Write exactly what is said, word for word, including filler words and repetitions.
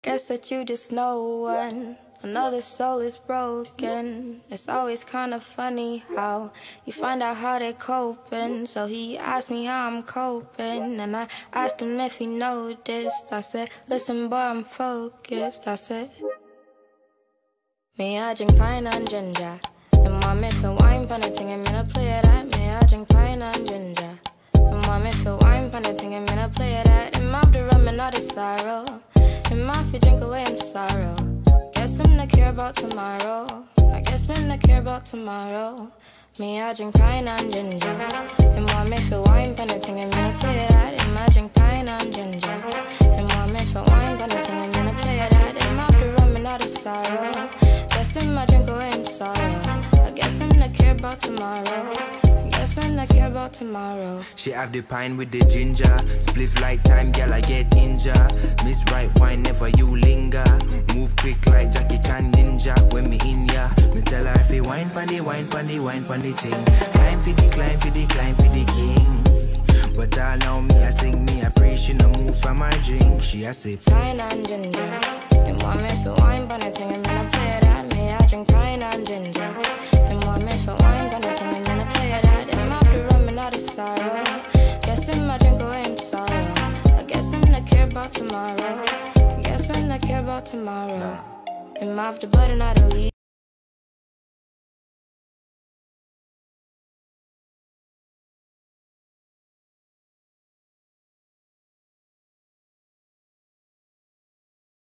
guess that you just know one. Another soul is broken. It's always kind of funny how you find out how they're coping. So he asked me how I'm coping, and I asked him if he noticed. I said, listen boy, I'm focused. I said, me I drink pine and ginger, and mommy feel wine pan a thing, I'm gonna play that. Me I drink pine and ginger, and mommy feel wine pan a thing, I'm gonna play that. And mouth the rum and not the sorrow, and mouth you drink away him sorrow. Guess I'm not care about tomorrow. I guess I'm not care about tomorrow. Me I drink pine and ginger, and mommy feel wine pan a thing, I'm gonna play that. And I drink pine and ginger, and mommy feel wine pan a thing, I'm gonna play that. And mouth the rum and not the sorrow. Guess I'm a drink away in sorrow. I guess I'm not care about tomorrow. I guess I'm not care about tomorrow. She have the pine with the ginger. Spliff like time, girl, I get injured. Miss right wine, never you linger. Move quick like Jackie Chan ninja. When me in ya, me tell her if you wine pandy, wine pandy, wine pandy thing. Climb for the, climb for the, climb for the king. But all now me I sing, me I pray, she no move from my drink. She a sip pine and ginger, and want me for wine pan a thing, I'm gonna play that. I drink pine and ginger, and want me for wine pan a thing, I'm gonna play that. And mouth the rum and not the sorrow. Guess I'm a drink away in sorrow. I guess I'm not care about tomorrow. I guess I'm not care about tomorrow. And mouth the butter not the leaf.